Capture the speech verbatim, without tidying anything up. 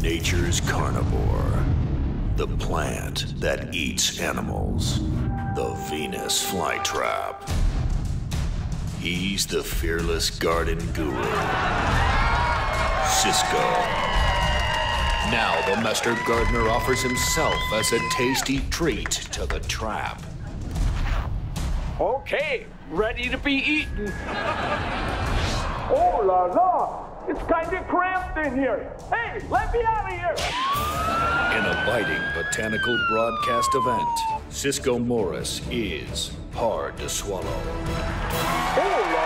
Nature's carnivore. The plant that eats animals. The Venus flytrap. He's the fearless garden guru. Cisco. Now the master gardener offers himself as a tasty treat to the trap. Okay, ready to be eaten. Oh la la! It's kind of cramped in here. Hey, let me out of here! In a biting botanical broadcast event, Cisco Morris is hard to swallow. Oh la